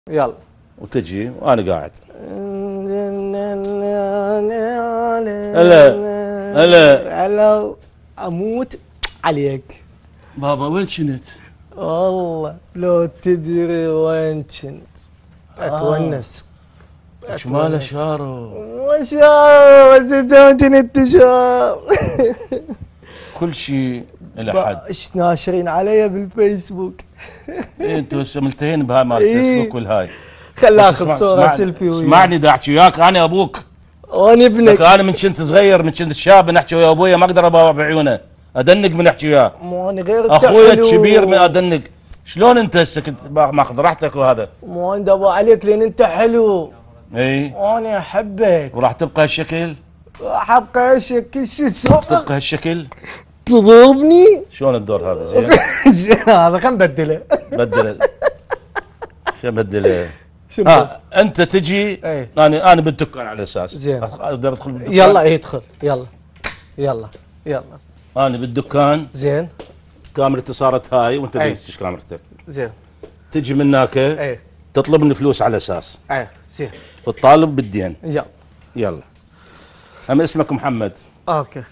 يلا وتجي وانا قاعد. هلا هلا هلا اموت عليك بابا. وين كنت؟ والله لو تدري وين كنت اتونس. شمال شارو ما شاء الله انتشار كل شيء الى حد. ايش ناشرين علي بالفيسبوك. إيه انتوا هسه ملتهين بهاي مال إيه. الفيسبوك والهاي. خل اخذ صوره سيلفي وياك. اسمعني دا احكي وياك، انا ابوك. وانا ابنك. انا من كنت صغير، من كنت شاب نحكي ويا ابويا ما اقدر ابوع بعيونه، ادنق من احكي وياه. مو انا غير اخويا الكبير من ادنق. شلون انت هسه كنت ماخذ راحتك وهذا؟ مو انا ابو عليك لان انت حلو. اي وانا احبك. وراح تبقى هالشكل؟ راح ابقى هالشكل. شو اسوي؟ تبقى هالشكل؟ تضربني؟ شلون الدور هذا؟ زين زين هذا خلينا نبدله. بدله. شو بدله؟ شنو؟ انت تجي. ايه. انا بالدكان على اساس زين. اقدر ادخل بالدكان؟ يلا ايه ادخل. يلا يلا يلا. انا بالدكان. زين. كاميرتي صارت هاي وانت ايه. دزتش كاميرتك. زين. تجي من هناك. ايه. تطلب مني فلوس على اساس. ايه. زين. وتطالب بالدين. يلا. يلا. هم اسمك محمد. اوكي.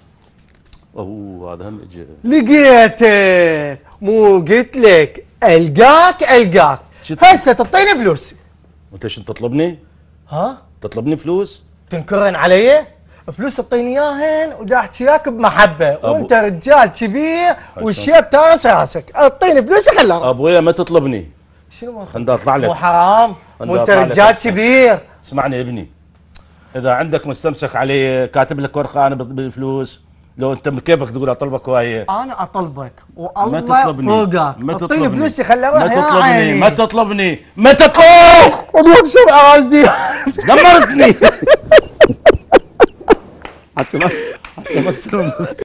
اوه هذا هم اجى. لقيتك. مو قلت لك القاك. هسه تعطيني فلوس. وانت شو تطلبني؟ ها؟ تطلبني فلوس؟ تنكرن علي؟ فلوس تعطيني اياهن ودا احكي وياك بمحبه، وانت رجال كبير والشيب تاس راسك، اعطيني فلوس خلها. ابويا ما تطلبني. شنو ما خلنا اطلع لك. مو حرام، مو انت رجال كبير. اسمعني يا ابني، اذا عندك مستمسك علي كاتب لك ورقه انا بالفلوس، لو انت كيفك تقول اطلبك وهي. انا اطلبك والله فوقك. اعطيني فلوسي خلي اروح. ما تطلبني ما تطلبني. اضرب سرعه راجدي. دمرتني. حتى ما